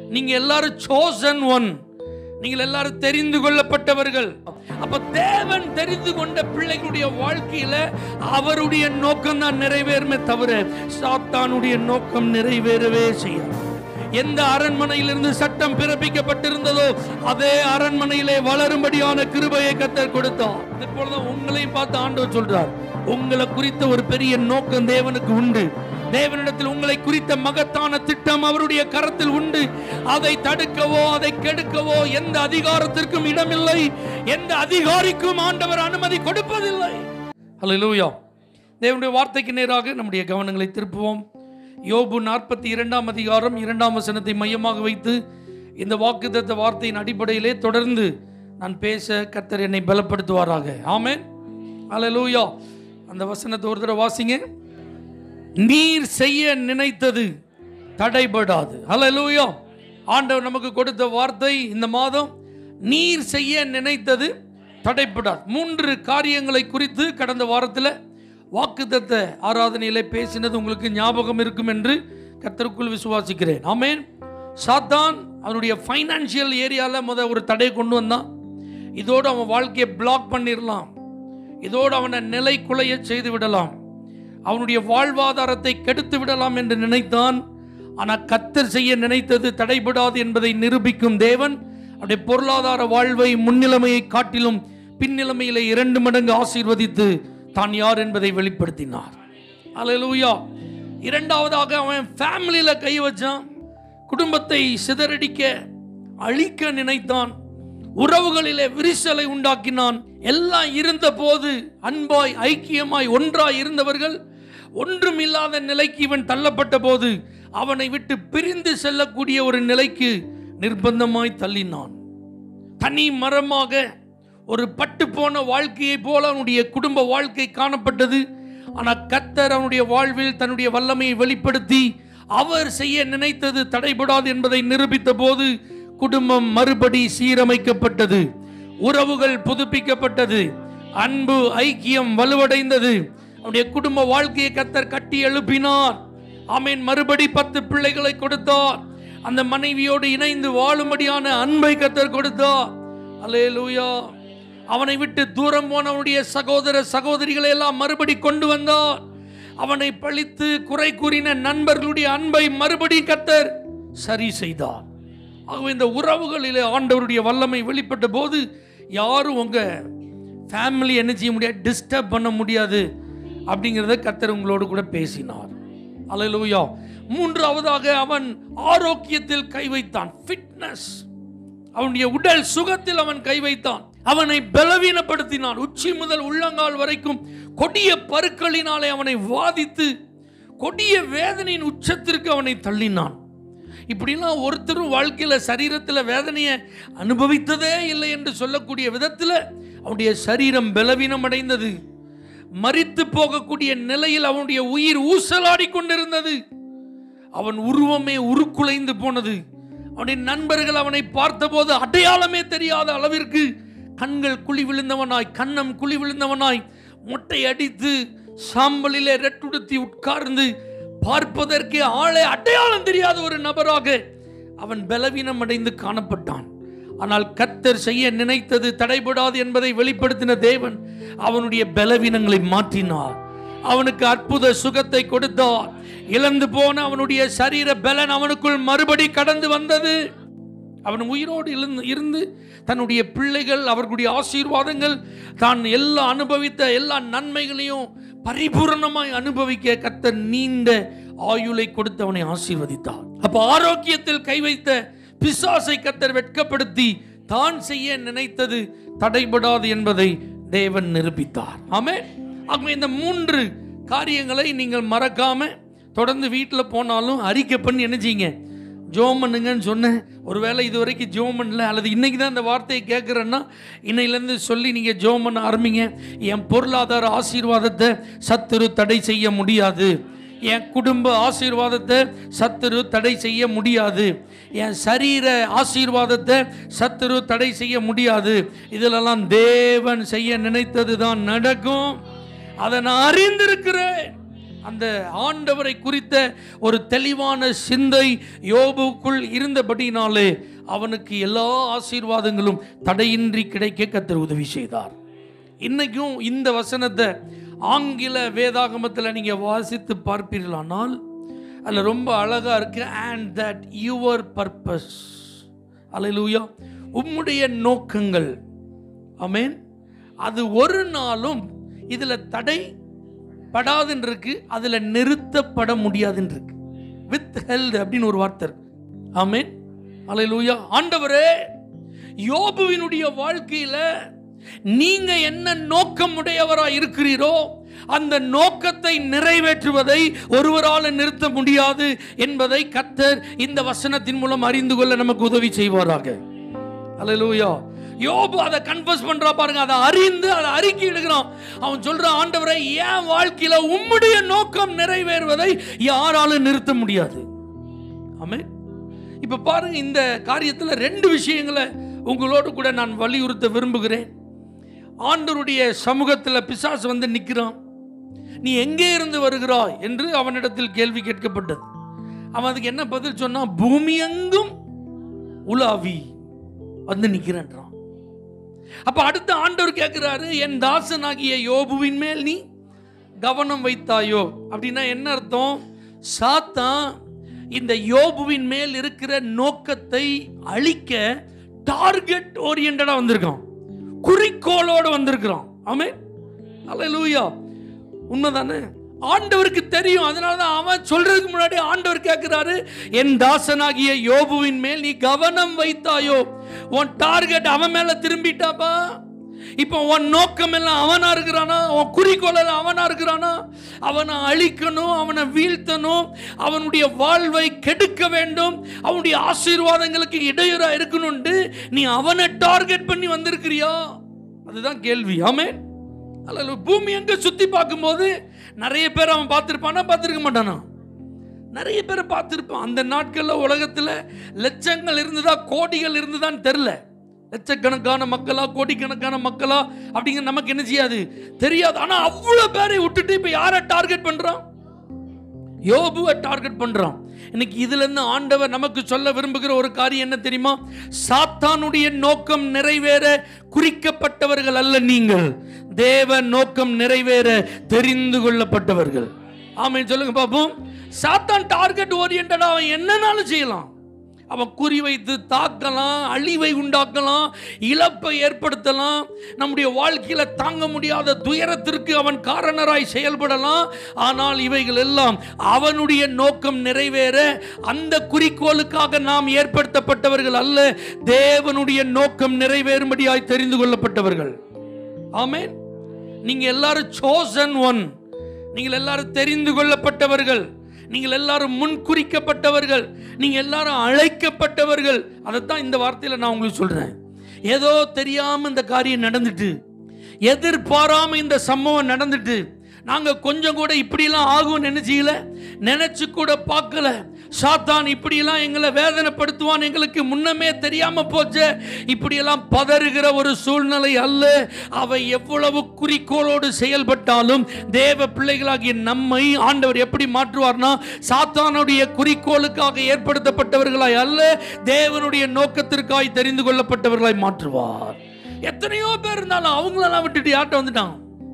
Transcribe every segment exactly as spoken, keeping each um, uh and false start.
நீங்க எல்லாரும் chosen one, நீங்கள் எல்லாரும் தெரிந்து கொள்ளப்பட்டவர்கள். அப்ப தேவன் தெரிந்து கொண்ட பிள்ளைகளுடைய வாழ்க்கையில அவருடைய நோக்கம் தான் நிறைவேறுமே தவிர சாத்தானுடைய நோக்கம் நிறைவேறவே செய்யாது. எந்த அரண்மனையிலிருந்து சட்டம் பிறப்பிக்கப்பட்டிருந்ததோ அதே அரண்மனையிலே வளரும்படியான கிருபையை கர்த்தர் கொடுத்தார். இப்பொழுது உங்களையும் பார்த்து ஆண்டவர் சொல்றார், உங்களை குறித்த ஒரு பெரிய நோக்கம் தேவனுக்கு உண்டு. தேவனிடத்தில் உங்களை குறித்த மகத்தான திட்டம் அவருடைய கரத்தில் உண்டு. அதை தடுக்கவோ அதை கெடுக்கவோ எந்த அதிகாரத்திற்கும் இடமில்லை, எந்த அதிகாரிக்கும் ஆண்டவர் அனுமதி கொடுப்பதில்லை. ஹல்லேலூயா. தேவனுடைய வார்த்தைக்கு நேராக நம்முடைய கவனங்களை திருப்புவோம். யோபு நாற்பத்தி இரண்டாம் அதிகாரம் இரண்டாம் வசனத்தை மையமாக வைத்து இந்த வாக்குத்தத்த வார்த்தையின் அடிப்படையிலே தொடர்ந்து நான் பேச கர்த்தர் என்னை பலப்படுத்துவாராக. ஆமென். ஹல்லேலூயா. அந்த வசனத்தை ஒரு தடவை வாசிங்க. நீர் செய்ய நினைத்தது தடைபடாது. ஹல்லேலூயா. ஆண்டவர் நமக்கு கொடுத்த வார்த்தை இந்த மாதம், நீர் செய்ய நினைத்தது தடைபடாது. மூன்று காரியங்களை குறித்து கடந்த வாரத்தில் வாக்குத்தத்த ஆராதனையிலே பேசினது உங்களுக்கு ஞாபகம் இருக்கும் என்று கர்த்தருக்குள் விசுவாசிக்கிறேன். ஆமென். சாத்தான் அவனுடைய ஃபைனான்சியல் ஏரியாவில் முத ஒரு தடை கொண்டு வந்தான். இதோடு அவன் வாழ்க்கையை பிளாக் பண்ணிடலாம், இதோடு அவனை நிலை குலைய செய்து விடலாம், அவனுடைய வாழ்வாதாரத்தை கெடுத்து விடலாம் என்று நினைத்தான். ஆனால் கர்த்தர் செய்ய நினைத்தது தடைபடாது என்பதை நிரூபிக்கும் தேவன் அவருடைய பொருளாதார வாழ்வை முன்னிலைமையை காட்டிலும் பின்னிலைமையிலே இரண்டு மடங்கு ஆசீர்வதித்து தான் யார் என்பதை வெளிப்படுத்தினார். அல்லேலூயா. இரண்டாவதாக அவன் ஃபேமிலியில கை வச்சான், குடும்பத்தை சிதறடிக்க அழிக்க நினைத்தான், உறவுகளிலே விரிசலை உண்டாக்கினான். எல்லாம் இருந்த போது அன்பாய் ஐக்கியமாய் ஒன்றாய் இருந்தவர்கள் ஒன்றும் இல்லாத நிலைக்கு இவன் தள்ளப்பட்ட போது அவனை விட்டு பிரிந்து செல்லக்கூடிய ஒரு நிலைக்கு நிர்பந்தமாய் தள்ளினான். தனி மரமாக ஒரு பட்டு போன வாழ்க்கையை போல அவனுடைய குடும்ப வாழ்க்கை காணப்பட்டது. ஆனால் கர்த்தர் அவனுடைய வாழ்வில் தன்னுடைய வல்லமையை வெளிப்படுத்தி அவர் செய்ய நினைத்தது தடைபடாது என்பதை நிரூபித்த போது குடும்பம் மறுபடி சீரமைக்கப்பட்டது, உறவுகள் புதுப்பிக்கப்பட்டது, அன்பு ஐக்கியம் வலுவடைந்தது. அவருடைய குடும்ப வாழ்க்கையை கர்த்தர் கட்டி எழுப்பினார். ஆமென். மறுபடி பத்து பிள்ளைகளை கொடுத்தார். அந்த மனைவியோடு இணைந்து வாழும்படியான அன்பை கர்த்தர் கொடுத்தார். அல்லேலூயா. அவனை விட்டு தூரம் போனவனுடைய சகோதர சகோதரிகளை எல்லாம் மறுபடி கொண்டு வந்தார். அவனை பழித்து குறை கூறின நண்பர்களுடைய அன்பை மறுபடி கர்த்தர் சரி செய்தார். ஆகவே இந்த உறவுகளிலே ஆண்டவருடைய வல்லமை வெளிப்பட்ட போது யாரும் உங்க ஃபேமிலி என்ன செய்ய முடியாது, டிஸ்டர்ப் பண்ண முடியாது அப்படிங்கிறத கர்த்தர் உங்களோடு கூட பேசினார். அல்லேலூயா. மூன்றாவதாக அவன் ஆரோக்கியத்தில் கை வைத்தான். ஃபிட்னஸ், அவனுடைய உடல் சுகத்தில் அவன் கை வைத்தான். அவனை பலவீனப்படுத்தினான். உச்சி முதல் உள்ளங்கால் வரைக்கும் கொடிய பருக்களினாலே அவனை வாதித்து கொடிய வேதனையின் உச்சத்திற்கு அவனை தள்ளினான். இப்படிலாம் ஒருத்தரும் வாழ்க்கையில் சரீரத்தில் வேதனையை அனுபவித்ததே இல்லை என்று சொல்லக்கூடிய விதத்தில் அவனுடைய சரீரம் பலவீனம் அடைந்தது. மரித்து போகக்கூடிய நிலையில் அவனுடைய உயிர் ஊசலாடி கொண்டிருந்தது. அவன் உருவமே உருக்குலைந்து போனது. அவனுடைய நண்பர்கள் அவனை பார்த்தபோது அடையாளமே தெரியாத அளவிற்கு கண்கள் குழி விழுந்தவனாய், கண்ணம் குழி விழுந்தவனாய், மொட்டை அடித்து சாம்பலிலே ரெட்டுடுத்தி உட்கார்ந்து பார்ப்பதற்கு ஆளே அடையாளம் தெரியாத ஒரு நபராக அவன் பலவீனம் அடைந்து காணப்பட்டான். ஆனால் கர்த்தர் செய்ய நினைத்தது தடைபடாது என்பதை வெளிப்படுத்தின தேவன் அவனுடைய பலவீனங்களை மாற்றினார். அவனுக்கு அற்புத சுகத்தை கொடுத்தார். இழந்து போன அவனுடைய சரீர பலன் அவனுக்குள் மறுபடி கடந்து வந்தது. அவன் உயிரோடு இருந்து தன்னுடைய பிள்ளைகள் அவர்களுடைய ஆசீர்வாதங்கள் தான் எல்லா அனுபவித்த எல்லா நன்மைகளையும் பரிபூரணமாய் அனுபவிக்க கர்த்தர் நீண்ட ஆயுளை கொடுத்து அவனை ஆசீர்வதித்தார். அப்ப ஆரோக்கியத்தில் கை வைத்த பிசாசை கர்த்தர் வெட்கப்படுத்தி தான் செய்ய நினைத்தது தடைபடாது என்பதை தேவன் நிரூபித்தார். ஆமென். ஆகவே இந்த மூன்று காரியங்களை நீங்கள் மறக்காம தொடர்ந்து வீட்டில் போனாலும் அறிக்கை பண்ணி என்ன செய்யுங்க, ஜோம் பண்ணுங்கன்னு சொன்னேன். ஒருவேளை இது வரைக்கும் ஜோம் பண்ணல அல்லது இன்னைக்கு தான் இந்த வார்த்தையை கேட்குறேன்னா இன்னையிலேருந்து சொல்லி நீங்கள் ஜோம் பண்ண ஆரம்பிங்க. என் பொருளாதார ஆசீர்வாதத்தை சத்துரு தடை செய்ய முடியாது. என் குடும்ப ஆசீர்வாதத்தை சத்துரு தடை செய்ய முடியாது. என் சரீர ஆசீர்வாதத்தை சத்துரு தடை செய்ய முடியாது. இதிலெல்லாம் தேவன் செய்ய நினைத்தது தான் நடக்கும். அதை நான் அறிந்திருக்கிறேன். அந்த ஆண்டவரை குறித்த ஒரு தெளிவான சிந்தை யோபுக்குள் இருந்தபடினாலே அவனுக்கு எல்லா ஆசீர்வாதங்களும் தடையின்றி கிடைக்க கர்த்தர் உதவி செய்தார். இன்னைக்கும் இந்த வசனத்தை ஆங்கில வேதாகமத்தில் நீங்க வாசித்து பார்ப்பீர்களானால் அதில் ரொம்ப அழகா இருக்கு. and that your purpose, அல்லேலூயா, உம்முடைய நோக்கங்கள், ஆமென், அது ஒரு நாளும் இதுல தடை படாதுன்னு இருக்கு, அதுல நிறுத்தப்பட முடியாதுன்னு இருக்கு. வித் ஹெல்த் அப்படின்னு ஒரு வார்த்தை இருக்கு. ஆமென், அல்லேலூயா. ஆண்டவரே, யோபுவினுடைய வாழ்க்கையில நீங்க என்ன நோக்கம் உடையவரா இருக்கிறீரோ அந்த நோக்கத்தை நிறைவேற்றுவதை ஒருவரால் நிறுத்த முடியாது என்பதை கர்த்தர் இந்த வசனத்தின் மூலம் அறிந்து கொள்ள நமக்கு உதவி செய்வாராக. அல்லேலூயா. யோபு அதை கன்ஃபஸ் பண்றா பாருங்க, அதை அறிந்து அதை அறிக்கை எடுக்கிறான். அவன் சொல்றான், ஆண்டவரே, என் வாழ்க்கையில உம்முடைய நோக்கம் நிறைவேறுவதை யாராலும் நிறுத்த முடியாது. ஆமென். இப்ப பாருங்க, இந்த காரியத்தில் ரெண்டு விஷயங்களை உங்களோடு கூட நான் வலியுறுத்த விரும்புகிறேன். ஆண்டவருடைய சமூகத்தில் பிசாசு வந்து நிற்கிறான். நீ எங்கே இருந்து வருகிறாய் என்று அவனிடத்தில் கேள்வி கேட்கப்பட்டது. அவன் அதுக்கு என்ன பதில் சொன்னா, பூமி எங்கும் உலாவி வந்து நிற்கிறான். அப்ப அடுத்த ஆண்டவர் கேட்கிறாரு, என் தாசனாகிய யோபுவின் மேல் நீ கவனம் வைத்தாயோ? அப்படின்னா என்ன அர்த்தம்? சாத்தான் இந்த யோபுவின் மேல் இருக்கிற நோக்கத்தை அழிக்க டார்கெட் ஓரியன்டா வந்திருக்கான், குறிக்கோளோடு வந்திருக்கிறான். ஆமென், அல்லேலூயா. உண்மைதானே? ஆண்டவருக்கு தெரியும். அதனாலதான் அவன் சொல்றதுக்கு முன்னாடி ஆண்டவர் கேட்கிறாரு, என் தாசனாகிய யோபுவின் மேல் நீ கவனம் வைத்தாயோ? உன் டார்கெட் அவன் மேல திரும்பிட்டாப்பா. இப்போ உன் நோக்கம் எல்லாம் அவனா இருக்கிறானா? உன் குறிக்கோள் எல்லாம் அவனா இருக்கிறானா? அவனை அழிக்கணும், அவனை வீழ்த்தணும், அவனுடைய வாழ்வை கெடுக்க வேண்டும், அவனுடைய ஆசீர்வாதங்களுக்கு இடையூறா இருக்கணும்னு நீ அவனை டார்கெட் பண்ணி வந்திருக்கிறியா? அதுதான் கேள்வி. ஆமென். அல்ல, பூமி எங்க சுத்தி பார்க்கும்போது நிறைய பேர் அவன் பார்த்திருப்பானா? பார்த்திருக்க மாட்டானா? நிறைய பேரை பார்த்திருப்பான். அந்த நாட்கள்ல உலகத்துல லட்சங்கள் இருந்ததா கோடிகள் இருந்ததான்னு தெரியல. லட்சக்கணக்கான மக்களா கோடிக்கணக்கான மக்களா அப்படிங்கிற நமக்கு என்ன செய்யாது, தெரியாது. ஆனா அவ்வளவு பேரை விட்டுட்டு இப்ப யாரை டார்கெட் பண்றான்? யோபுவை டார்கெட் பண்றான். இன்னைக்கு இதுல இருந்து ஆண்டவர் நமக்கு சொல்ல விரும்புகிற ஒரு காரியம் என்ன தெரியுமா? சாத்தானுடைய நோக்கம் நிறைவேற குறிக்கப்பட்டவர்கள் அல்ல நீங்கள், தேவ நோக்கம் நிறைவேற தெரிந்து கொள்ளப்பட்டவர்கள். ஆமென், சொல்லுங்க பாப்போம். சாத்தான் டார்கெட் ஓரியன்டா அவன் என்னன்னாலும் செய்யலாம். அவன் குறிவைத்து தாக்கலாம், அழிவை உண்டாக்கலாம், இழப்பை ஏற்படுத்தலாம், நம்முடைய வாழ்க்கையில தாங்க முடியாத துயரத்திற்கு அவன் காரணராய் செயல்படலாம். ஆனால் இவைகள் எல்லாம் அவனுடைய நோக்கம் நிறைவேற, அந்த குறிக்கோளுக்காக நாம் ஏற்படுத்தப்பட்டவர்கள் அல்ல, தேவனுடைய நோக்கம் நிறைவேறும்படியாய் தெரிந்து கொள்ளப்பட்டவர்கள். ஆமென். நீங்க எல்லாரும் chosen one, நீங்கள் எல்லாரும் தெரிந்து கொள்ளப்பட்டவர்கள், நீங்கள் எல்லாரும் முன் குறிக்கப்பட்டவர்கள், நீங்க எல்லாரும் அழைக்கப்பட்டவர்கள். அதைத்தான் இந்த வார்த்தையில நான் உங்களுக்கு சொல்றேன். ஏதோ தெரியாம இந்த காரியம் நடந்துட்டு, எதிர்பாராம இந்த சம்பவம் நடந்துட்டு, நாங்க கொஞ்சம் கூட இப்படிலாம் ஆகும் நினைச்சீங்கள, நினைச்சு கூட பார்க்கல. சாத்தான் இப்படியெல்லாம் எங்களை வேதனைப்படுத்துவான் எங்களுக்கு முன்னமே தெரியாம போச்சு. இப்படியெல்லாம் பதறுகிற ஒரு சூழ்நிலை அல்ல. அவை எவ்வளவு குறிக்கோளோடு செயல்பட்டாலும் தேவ பிள்ளைகளாகிய நம்மை ஆண்டவர் எப்படி மாற்றுவார்னா, சாத்தானுடைய குறிக்கோளுக்காக ஏற்படுத்தப்பட்டவர்களாய் அல்ல, தேவனுடைய நோக்கத்திற்காய் தெரிந்து கொள்ளப்பட்டவர்களாய் மாற்றுவார். எத்தனையோ பேர் இருந்தாலும் அவங்களெல்லாம் விட்டுட்டு யார்கிட்ட வந்துட்டான்?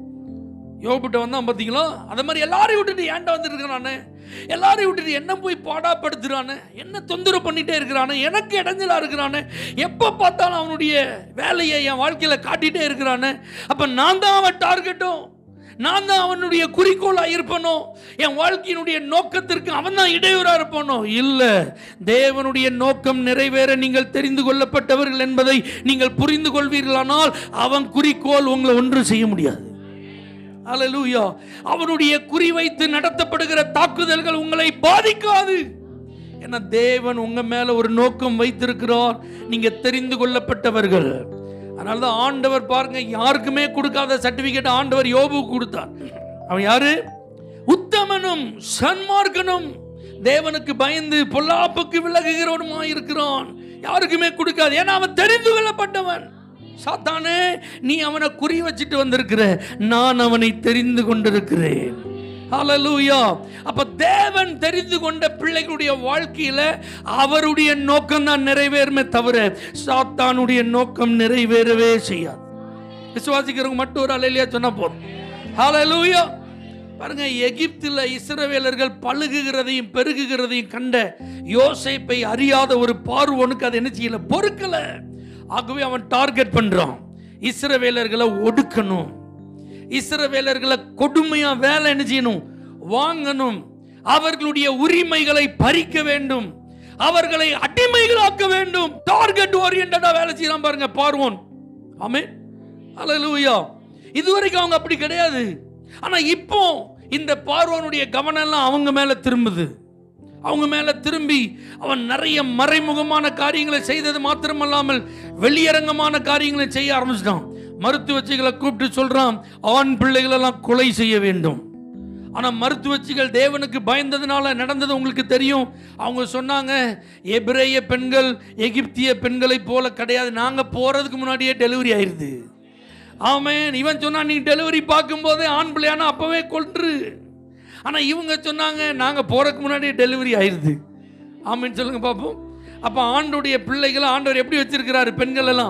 யோபுட்ட வந்தான் பார்த்தீங்களா? அதை மாதிரி எல்லாரையும் விட்டுட்டு ஏன்டா வந்துருக்கிறானே, எல்லாரையும் விட்டுட்டு என்ன போய் பாடாப்படுத்துறானே, என்ன தொந்தரவு பண்ணிட்டே இருக்கிறானே, எனக்கு இடைஞ்சலா இருக்கிறானே, எப்போ பார்த்தாலும் அவனுடைய வேலையை என் வாழ்க்கையில் காட்டிகிட்டே இருக்கிறானே, அப்போ நான் தான் அவன் டார்கெட்டும், நான் தான் அவனுடைய குறிக்கோளாக இருப்பனோ, என் வாழ்க்கையினுடைய நோக்கத்திற்கு அவன் தான் இடையூறாக இருப்பனோ? இல்லை, தேவனுடைய நோக்கம் நிறைவேற நீங்கள் தெரிந்து கொள்ளப்பட்டவர்கள் என்பதை நீங்கள் புரிந்து கொள்வீர்களானால் அவன் குறிக்கோள் உங்களை ஒன்றும் செய்ய முடியாது. அல்லேலூயா. அவனுடைய குறிவைத்து நடத்தப்படுகிற தாக்குதல்கள் உங்களை பாதிக்காது. ஏன்னா தேவன் உங்க மேல ஒரு நோக்கம் வைத்திருக்கிறார். நீங்க தெரிந்து கொள்ளப்பட்டவர்கள். அதனாலதான் ஆண்டவர் பாருங்க, யாருக்குமே கொடுக்காத சர்டிபிகேட் ஆண்டவர் யோபுவுக்கு கொடுத்தார். அவன் யாரு? உத்தமனும் சன்மார்க்கனும், தேவனுக்கு பயந்து பொல்லாப்புக்கு விலகுகிறவனுமா இருக்கிறான். யாருக்குமே கொடுக்காது. ஏன்னா அவன் தெரிந்து கொள்ளப்பட்டவன். சாத்தானே, நீ அவனை குறி வச்சுட்டு வந்திருக்கிற, நான் அவனை தெரிந்து கொண்டிருக்கிறேன். ஹல்லேலூயா. அப்ப தேவன் தெரிந்து கொண்ட பிள்ளைகளுடைய வாழ்க்கையில அவருடைய நோக்கம் தான் நிறைவேறுமே தவிர சாத்தானுடைய நோக்கம் நிறைவேறவே செய்யாது. விசுவாசிக்கிறவங்க மட்டும் ஒரு அல்லேலூயா சொன்னா போதும். ஹல்லேலூயா. பாருங்க, எகிப்தில் இஸ்ரவேலர்கள் பழுகுகிறதையும் பெருகுகிறதையும் கண்ட யோசேப்பை அறியாத ஒரு பார்வோனுக்கு அது என்ன செய்யல, பொறுக்கல. ஆகவே அவன் டார்கெட் பண்றான், இஸ்ரவேலர்களை ஒடுக்கணும், இஸ்ரவேலர்களை கொடுமையா வேலை என்ன செய்யணும், வாங்கணும், அவர்களுடைய உரிமைகளை பறிக்க வேண்டும், அவர்களை அடிமைகளாக்க வேண்டும். டார்கெட் ஓரியன்டா வேலை செய்யலாம் பாருங்க பார்வோன். ஆமென், ஹல்லேலூயா. இதுவரைக்கும் அவங்க அப்படி கிடையாது. ஆனா இப்போ இந்த பார்வோனுடைய கவனம் எல்லாம் அவங்க மேல திரும்புது. அவங்க மேல திரும்பி அவன் நிறைய மறைமுகமான காரியங்களை செய்தது மாத்திரமல்லாமல் வெளியரங்கமான காரியங்களை செய்ய ஆரம்பிச்சிட்டான். மருத்துவச்சிகளை கூப்பிட்டு சொல்றான், ஆண் பிள்ளைகள் எல்லாம் கொலை செய்ய வேண்டும். ஆனா மருத்துவச்சிகள் தேவனுக்கு பயந்ததுனால நடந்தது உங்களுக்கு தெரியும். அவங்க சொன்னாங்க, எபிரேய பெண்கள் எகிப்திய பெண்களை போல கிடையாது, நாங்க போறதுக்கு முன்னாடியே டெலிவரி ஆயிருது. ஆமென். இவன் சொன்னா, நீ டெலிவரி பார்க்கும் போதே ஆண் பிள்ளையான அப்பவே கொன்று. ஆனா இவங்க சொன்னாங்க, நாங்க போறதுக்கு முன்னாடியே டெலிவரி ஆயிருது. ஆமென் சொல்லுங்க பாப்போம். அப்ப ஆண்டோடைய பிள்ளைகளை ஆண்டவர் எப்படி வச்சிருக்கிறாரு, பெண்கள் எல்லாம்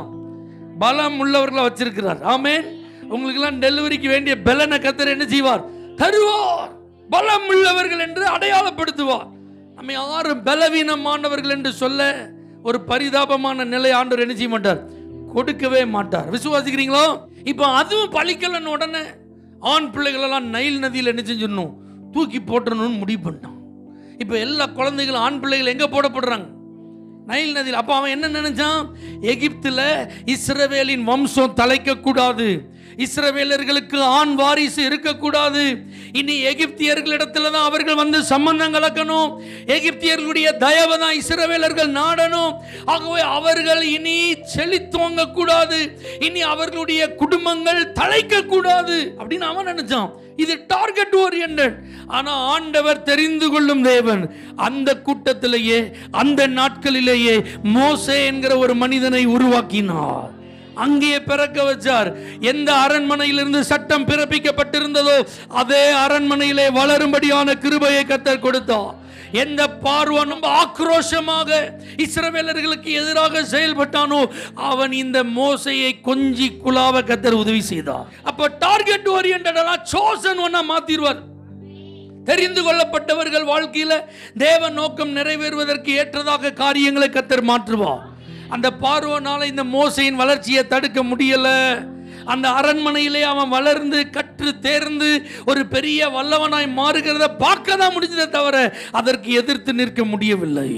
பலம் உள்ளவர்களா வச்சிருக்கிறார். ஆமென். உங்களுக்கு எல்லாம் டெலிவரிக்கு வேண்டிய பலனை கர்த்தர் என்ன செய்வார், தருவார். பலம் உள்ளவர்கள் என்று அடையாளப்படுத்துவார். நம்ம யாரும் பலவீனமானவர்கள் என்று சொல்ல ஒரு பரிதாபமான நிலை ஆண்டவர் என்ன செய்ய மாட்டார், கொடுக்கவே மாட்டார். விசுவாசிக்கிறீங்களா? இப்ப அதுவும் பலிக்கலன்னு உடனே ஆண் பிள்ளைகள் எல்லாம் நைல் நதியில் என்ன செஞ்சிடணும், தூக்கி போட்டணும்னு முடிவு பண்ணான். இப்ப எல்லா குழந்தைகளும் ஆண் பிள்ளைகள் எங்க போடப்படுறாங்க, நைல் நதியில். அப்ப அவன் என்ன நினைச்சான், எகிப்துல இஸ்ரவேலின் வம்சம் தலைக்க கூடாது, இஸ்ரவேலர்களுக்கு ஆண் வாரிசு இருக்கக்கூடாது, இனி எகிப்தியர்களிடத்துல தான் அவர்கள் வந்து சம்பந்தம் கலக்கணும், எகிப்தியர்களுடைய தயவை தான் இஸ்ரவேலர்கள் நாடணும். ஆகவே அவர்கள் இனி செழித்துவங்க கூடாது, இனி அவர்களுடைய குடும்பங்கள் தலைக்க கூடாது அப்படின்னு அவன் நினைச்சான். இது டார்கெட் ஓரியன்டட். ஆனா ஆண்டவர் தெரிந்து கொள்ளும் தேவன் அந்த கூட்டத்திலேயே அந்த நாட்களிலேயே மோசே என்கிற ஒரு மனிதனை உருவாக்கினார், அங்கேயே பிறக்க வச்சார். எந்த அரண்மனையிலிருந்து சட்டம் பிறப்பிக்கப்பட்டிருந்ததோ அதே அரண்மனையிலே வளரும்படியான கிருபையை கர்த்தர் கொடுத்தார். எந்த பார்வோனும் ஆக்ரோஷமாக இஸ்ரவேலர்களுக்கு எதிராக செயல்பட்டானோ அவன் இந்த மோசையை கொஞ்சி குலாவ கர்த்தர் உதவி செய்தார். அப்ப டார்கெட் ஓரியன்டடா சோசன் ஒன்னா மாத்திடுவார். தெரிந்து கொள்ளப்பட்டவர்கள் வாழ்க்கையில தேவ நோக்கம் நிறைவேறுவதற்கு ஏற்றதாக காரியங்களை கர்த்தர் மாற்றுவார். அந்த பார்வோனால இந்த மோசையின் வளர்ச்சியை தடுக்க முடியல. அந்த அரண்மனையிலே அவன் வளர்ந்து கற்று தேர்ந்து ஒரு பெரிய வல்லவனாய் மாறுகிறத பார்க்க தான் முடிஞ்சதே தவிர அதற்கு எதிர்த்து நிற்க முடியவில்லை.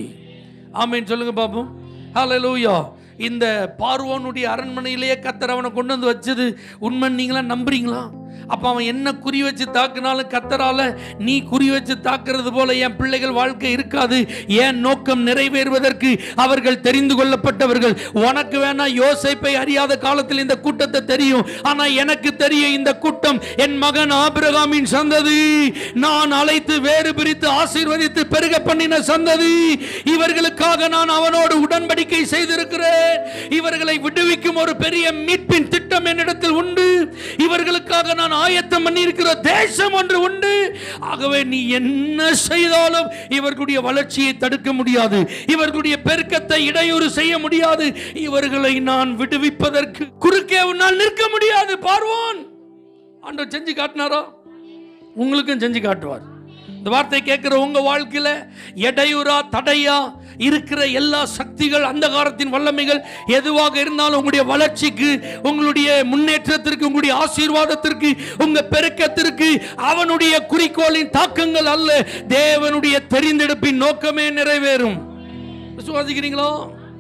ஆமென் சொல்லுங்க பாப்போம். ஹல்லேலூயா. இந்த பார்வோனுடைய அரண்மனையிலேயே கர்த்தர் அவனை கொண்டு வந்து வச்சது உண்மை, நீங்களா நம்புறீங்களா? அப்ப அவன் என்ன குறி வச்சு தாக்குனாலும் கர்த்தரால நீ குறி வச்சு தாக்குறது போல என் பிள்ளைகள் வாழ்க்கை இருக்காது. என் நோக்கம் நிறைவேறுவதற்கு அவர்கள் தெரிந்து கொள்ளப்பட்டவர்கள். உனக்கு வேணா யோசேப்பை அறியாத காலத்தில் இந்த கூட்டத்தை தெரியும், ஆனா எனக்கு தெரியும் இந்த கூட்டம் என் மகன் ஆபிரகாமின் சந்ததி, நான் அழைத்து வேறு பிரித்து ஆசீர்வதித்து பெருக பண்ணின சந்ததி. இவர்களுக்காக நான் அவனோடு உடன்படிக்கை செய்திருக்கிறேன். இவர்களை விடுவிக்கும் ஒரு பெரிய மீட்பின் திட்டம் என்னிடத்தில் உண்டு. இவர்களுக்காக நான் ஆயத்தம் பண்ணி இருக்கிற தேசம் ஒன்று உண்டு. ஆகவே நீ என்ன செய்தாலும் இவர்களுடைய வளர்ச்சியை தடுக்க முடியாது, இவர்களுடைய பெருக்கத்தை இடையூறு செய்ய முடியாது. இவர்களை நான் விடுவிப்பதற்கு குறுக்கே உன்னால் நிற்க முடியாது. பார்வோன் ஆண்டவர் செஞ்சு காட்டினாரா, உங்களுக்கும் செஞ்சு காட்டுவார். இந்த வார்த்தை கேட்கிற உங்க வாழ்க்கையில எடையூறா தடையா இருக்கிற எல்லா சக்திகள், அந்தகாரத்தின் வல்லமைகள் எதுவாக இருந்தாலும் உங்களுடைய வளர்ச்சிக்கு, உங்களுடைய முன்னேற்றத்திற்கு, உங்களுடைய ஆசீர்வாதத்திற்கு, உங்க பெருக்கத்திற்கு அவனுடைய குறிக்கோளின் தாக்கங்கள் அல்ல, தேவனுடைய தெரிந்தெடுப்பின் நோக்கமே நிறைவேறும். விசுவாசிக்கிறீங்களா?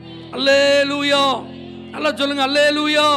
அல்லேலூயா. நல்லா சொல்லுங்க அல்லேலூயா.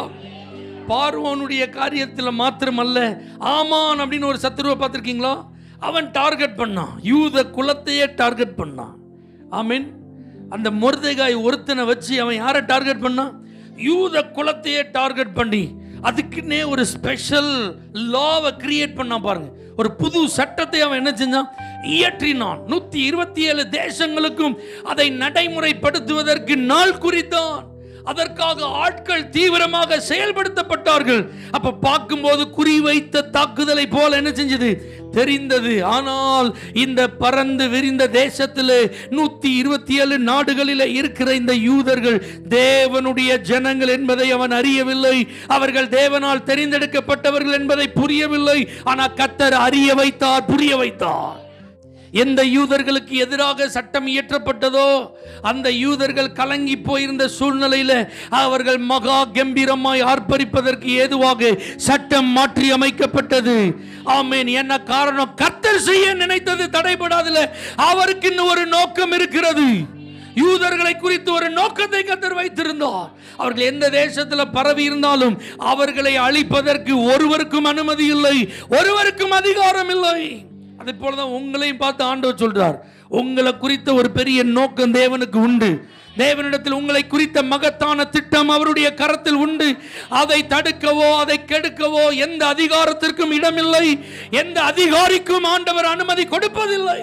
பார்வோனுடைய காரியத்தில் மாத்திரம் அல்ல, ஆமான் அப்படின்னு ஒரு சத்துருவை பார்த்திருக்கீங்களா? அவன் டார்கெட் பண்ணான், யூத குலத்தையே டார்கெட் பண்ணான். ஆமீன். அந்த மொர்தெகாய் ஒருத்தனை வச்சு அவன் யாரை டார்கெட் பண்ணான்? யூத குலத்தையே டார்கெட் பண்ணி அதுக்குன்னே ஒரு ஸ்பெஷல் லாவை கிரியேட் பண்ணான். பாருங்க, ஒரு புது சட்டத்தை அவன் என்ன செஞ்சான்? இயற்றினான். நூத்தி இருபத்தி ஏழு தேசங்களுக்கும் அதை நடைமுறைப்படுத்துவதற்கு நாள் குறித்தான். அதற்காக ஆட்கள் தீவிரமாக செயல்படுத்தப்பட்டார்கள். அப்ப பார்க்கும்போது குறிவைத்த தாக்குதலை போல என்ன செஞ்சது? தெரிந்தது. ஆனால் இந்த பறந்து விரிந்த தேசத்திலே நூத்தி இருபத்தி ஏழு நாடுகளில் இருக்கிற இந்த யூதர்கள் தேவனுடைய ஜனங்கள் என்பதை அவன் அறியவில்லை. அவர்கள் தேவனால் தெரிந்தெடுக்கப்பட்டவர்கள் என்பதை புரியவில்லை. ஆனால் கர்த்தர் அறிய வைத்தார், புரிய வைத்தார். எந்த யூதர்களுக்கு எதிராக சட்டம் இயற்றப்பட்டதோ அந்த யூதர்கள் கலங்கி போயிருந்த சூழ்நிலையில் அவர்கள் மகா கம்பீரமாய் ஆர்ப்பரிப்பதற்கு ஏதுவாக சட்டம் மாற்றி அமைக்கப்பட்டது. ஆமென். என்ன காரணம்? கர்த்தர் செய்ய நினைத்தது தடைபடாதல. அவருக்கு இன்னும் ஒரு நோக்கம் இருக்கிறது. யூதர்களை குறித்து ஒரு நோக்கத்தை கர்த்தர் வைத்திருந்தார். அவர்கள் எந்த தேசத்தில் பரவி இருந்தாலும் அவர்களை அழிப்பதற்கு ஒருவருக்கும் அனுமதி இல்லை, ஒருவருக்கும் அதிகாரம் இல்லை. அதே போலதான் உங்களையும் பார்த்து ஆண்டவர் சொல்றார், உங்களை குறித்த ஒரு பெரிய நோக்கம் தேவனுக்கு உண்டு. தேவனிடத்தில் உங்களை குறித்த மகத்தான திட்டம் அவருடைய கரத்தில் உண்டு. அதை தடுக்கவோ அதை கெடுக்கவோ எந்த அதிகாரத்திற்கும் இடமில்லை, எந்த அதிகாரிக்கும் ஆண்டவர் அனுமதி கொடுப்பதில்லை.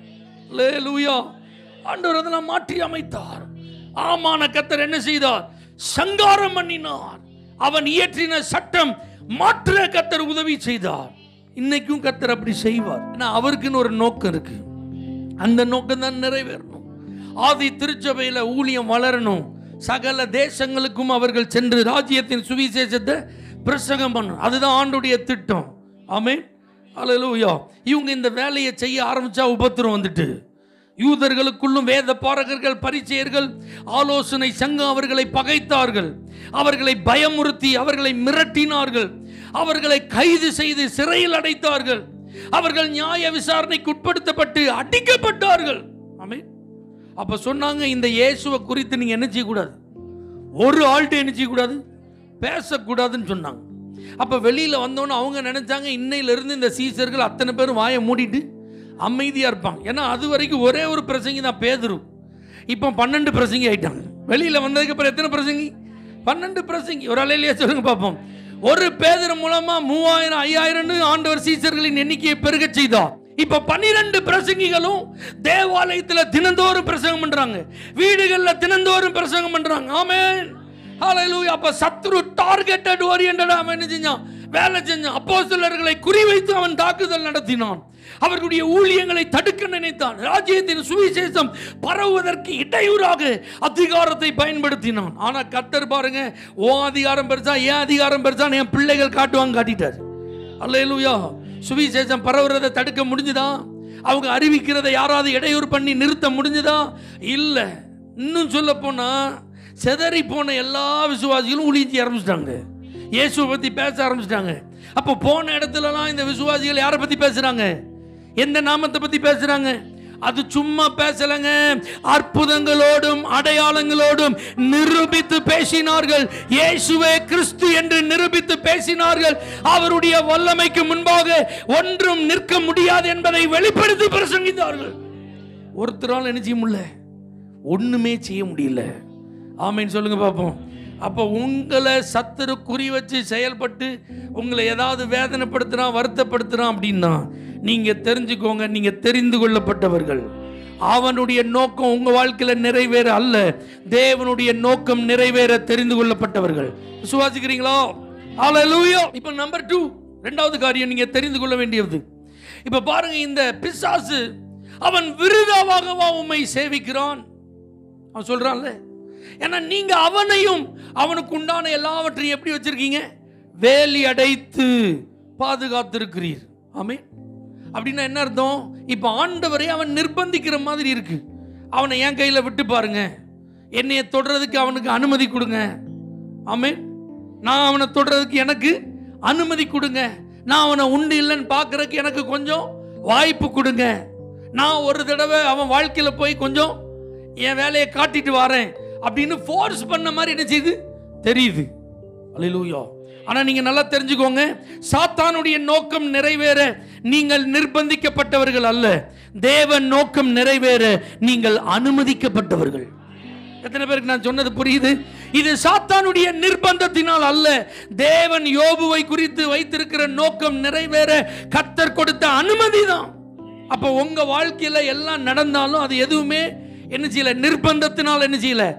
அல்லேலூயா. ஆண்டவர் அதெல்லாம் மாற்றி அமைத்தார். ஆமான கர்த்தர் என்ன செய்தார்? சங்காரம் பண்ணினார். அவன் இயற்றின சட்டம் மாற்ற கர்த்தர் உதவி செய்தார். இன்னைக்கும் கர்த்தர் அப்படி செய்வார். அவருக்குன்னு ஒரு நோக்கம் இருக்கு. அந்த நோக்கம் தான் நிறைவேறணும். ஆதி திருச்சபையில ஊழியம் வளரணும். சகல தேசங்களுக்கும் அவர்கள் சென்று ராஜ்யத்தின் சுவிசேஷத்தை பிரசங்கம் பண்ணணும். அதுதான் ஆண்டுடைய திட்டம். ஆமென். அல்லேலூயா. இவங்க இந்த வேலையை செய்ய ஆரம்பிச்சா உபத்திரம் வந்துட்டு யூதர்களுக்குள்ளும் வேத பாரகர்கள் பரிசேயர்கள் ஆலோசனை சங்கம் அவர்களை பகைத்தார்கள். அவர்களை பயமுறுத்தி அவர்களை மிரட்டினார்கள். அவர்களை கைது செய்து சிறையில் அடைத்தார்கள். அவர்கள் நியாய விசாரணைக்கு உட்படுத்தப்பட்டு அடிக்கப்பட்டார்கள். ஆமென். அப்ப சொன்னாங்க, இந்த இயேசுவை குறித்து நீங்க என்ன செய்யக்கூடாது, ஒரு ஆள்கிட்ட என்ன செய்யக்கூடாது, பேசக்கூடாதுன்னு சொன்னாங்க. அப்ப வெளியில வந்தோன்னு அவங்க நினைச்சாங்க, இன்னையில இருந்து இந்த சீசர்கள் அத்தனை பேரும் வாயை மூடிட்டு அமைதியா இருப்பாங்க. ஏன்னா அது வரைக்கும் ஒரே ஒரு பிரசங்கி தான் பேதுரு. இப்போ பன்னெண்டு பிரசங்கி ஆயிட்டாங்க. வெளியில வந்ததுக்கு அப்புறம் எத்தனை பிரசங்கி? பன்னெண்டு பிரசங்கி. ஒரு அலையிலேயே சொல்லுங்க பார்ப்போம். ஒரு பேதுரு மூலமா மூவாயிரம் ஐயாயிரம் ஆண்டவர் சீசர்களின் எண்ணிக்கையை பெருக செய்தார். இப்ப பன்னிரண்டு பிரசங்கிகளும் தேவாலயத்தில் தினந்தோறும் பிரசங்கம் பண்றாங்க, வீடுகளில் தினந்தோறும் பிரசங்கம் பண்றாங்க. ஆமென். ஹல்லேலூயா. அப்ப சத்ரு டார்கெட்டட் ஓரியன்டடா அவன் என்ன செஞ்சான்? வேலை செஞ்சான். அப்போஸ்தலர்களை குறிவைத்து அவன் தாக்குதல் நடத்தினான். அவர்களுடைய ஊழியங்களை தடுக்க நினைத்தான். ராஜ்யத்தின் சுவிசேஷம் பரவுவதற்கு இடையூறாக அதிகாரத்தை பயன்படுத்தினான். ஆனா கர்த்தர் பாருங்க, ஓ அதிகாரம் பெருசா ஏன் அதிகாரம் பெருசா என் பிள்ளைகள் காட்டுவாங்க காட்டிட்டார். அல்லேலூயா. சுவிசேஷம் பரவுறதை தடுக்க முடிஞ்சுதா? அவங்க அறிவிக்கிறதை யாராவது இடையூறு பண்ணி நிறுத்த முடிஞ்சுதா? இல்ல. இன்னும் சொல்ல போனா செதறி போன எல்லா விசுவாசிகளும் ஊழியம் ஆரம்பிச்சிட்டாங்க, இயேசுவை பத்தி பேச ஆரம்பிச்சிட்டாங்க. அப்போ போன இடத்துலலாம் இந்த விசுவாசிகள் யாரை பத்தி பேசுறாங்க? எந்த நாமத்தை பத்தி பேசுறாங்க? அது சும்மா பேசலங்க, அற்புதங்களோடும் அடையாளங்களோடும் நிரூபித்து பேசினார்கள். இயேசுவே கிறிஸ்து என்று நிரூபித்து பேசினார்கள். அவருடைய வல்லமைக்கு முன்பாக ஒன்றும் நிற்க முடியாது என்பதை வெளிப்படுத்தி பிரசங்கித்தார்கள். ஒருத்தரால் என்ன செய்ய முடியல, ஒண்ணுமே செய்ய முடியல. ஆமென் சொல்லுங்க பாப்போம். அப்போ உங்களை சத்துரு குறி வச்சு செயல்பட்டு உங்களை ஏதாவது வேதனைப்படுத்துறான், வருத்தப்படுத்துறான் அப்படின்னா நீங்க தெரிஞ்சுக்கோங்க, நீங்க தெரிந்து கொள்ளப்பட்டவர்கள். அவனுடைய நோக்கம் உங்க வாழ்க்கையில நிறைவேற அல்ல, தேவனுடைய நோக்கம் நிறைவேற தெரிந்து கொள்ளப்பட்டவர்கள். விசுவாசிக்கிறீங்களா? ஹல்லேலூயா. இப்போ நம்பர் டூ, இரண்டாவது காரியம் நீங்க தெரிந்து கொள்ள வேண்டியது. இப்ப பாருங்க, இந்த பிசாசு அவன் விருதாவாகவா உம்மை சேவிக்கிறான்? அவன் சொல்றான்ல, ஏன்னா நீங்க அவனையும் அவனுக்கு உண்டான எல்லாவற்றையும் எப்படி வச்சிருக்கீங்க? வேலி அடைத்து பாதுகாத்திருக்கிறீர். ஆமென். அப்படின்னா என்ன அர்த்தம்? இப்ப ஆண்டவரை அவன் நிர்பந்திக்கிற மாதிரி இருக்கு. அவனை என் கையில விட்டு பாருங்க, என்னைய தொடுறதுக்கு அவனுக்கு அனுமதி கொடுங்க. ஆமென். நான் அவனை தொடுறதுக்கு எனக்கு அனுமதி கொடுங்க. நான் அவனை உண்டு இல்லைன்னு பார்க்கறதுக்கு எனக்கு கொஞ்சம் வாய்ப்பு கொடுங்க. நான் ஒரு தடவை அவன் வாழ்க்கையில போய் கொஞ்சம் என் வேலையை காட்டிட்டு வரேன் அப்படின்னு ஃபோர்ஸ் பண்ண மாதிரி என்ன செய்யுது தெரியுது. அல்லேலூயா. ஆனா நீங்க நல்லா தெரிஞ்சுக்கோங்க, சாத்தானுடைய நோக்கம் நிறைவேற நீங்கள் நிர்பந்திக்கப்பட்டவர்கள் அல்ல, தேவன் நோக்கம் நிறைவேற நீங்கள் அனுமதிக்கப்பட்டவர்கள். எத்தனை பேருக்கு நான் சொன்னது புரியுது? இது சாத்தானுடைய நிர்பந்தத்தினால் அல்ல, தேவன் யோபுவை குறித்து வைத்திருக்கிற நோக்கம் நிறைவேற கர்த்தர் கொடுத்த அனுமதி தான். அப்ப உங்க வாழ்க்கையில எல்லாம் நடந்தாலும் அது எதுவுமே என்ன செய்யல, நிர்பந்தத்தினால் என்ன செய்யல,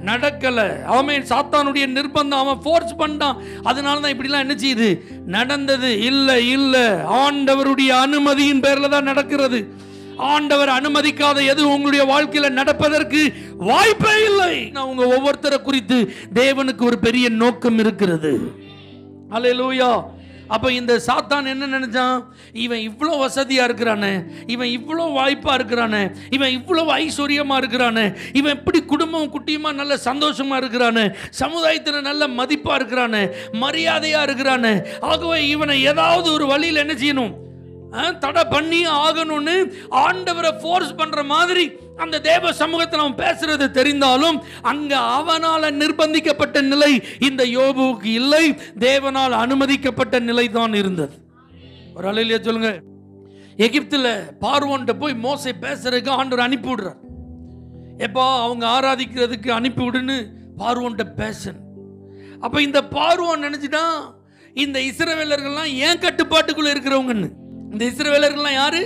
நடக்கல. அவன் சாத்தானுடைய நிர்பந்தம், அவன் ஃபோர்ஸ் பண்ணான். அதனால தான் இப்படிலாம் என்ன செய்யுது நடந்தது. இல்ல இல்ல ஆண்டவருடைய அனுமதியின் பேர்ல தான் நடக்கிறது. ஆண்டவர் அனுமதிக்காத எது உங்களுடைய வாழ்க்கையில நடப்பதற்கு வாய்ப்பே இல்லை. உங்க ஒவ்வொருத்தரை குறித்து தேவனுக்கு ஒரு பெரிய நோக்கம் இருக்கிறது. அல்லேலூயா. அப்ப இந்த சாத்தான் என்ன நினைச்சான், இவன் இவ்வளவு வசதியா இருக்கிறானே, இவன் இவ்வளவு வாய்ப்பா இருக்கிறானே, இவன் இவ்வளவு ஐஸ்வர்யமா இருக்கிறானே, இவன் இப்படி குடும்பம் குட்டியுமா நல்ல சந்தோஷமா இருக்கிறானே, சமுதாயத்துல நல்ல மதிப்பா இருக்கிறானே, மரியாதையா இருக்கிறானே, ஆகவே இவனை ஏதாவது ஒரு வழியில் என்ன செய்யணும், தடை பண்ணி ஆகணும்னு ஆண்டவரை ஃபோர்ஸ் பண்ற மாதிரி அந்த தேவ சமூகத்தில் அவன் பேசுறது தெரிந்தாலும் அங்க அவனால நிர்பந்திக்கப்பட்ட நிலை இந்த யோபுவுக்கு இல்லை, தேவனால் அனுமதிக்கப்பட்ட நிலை தான் இருந்தது. ஒரு அலையிலே சொல்லுங்க. எகிப்துல பார்வோன்ட்ட போய் மோசே பேசுறதுக்கு ஆண்டவர் அனுப்பி விடுறார். எப்பா அவங்க ஆராதிக்கிறதுக்கு அனுப்பி விடுன்னு பார்வோன்ட்ட பேசன். அப்ப இந்த பார்வோன் நினைச்சுட்டான் இந்த இஸ்ரவேலர்கள்லாம் ஏன் கட்டுப்பாட்டுக்குள்ள இருக்கிறவங்கன்னு. இந்த இஸ்ரவேலர்கள்லாம் யாரு?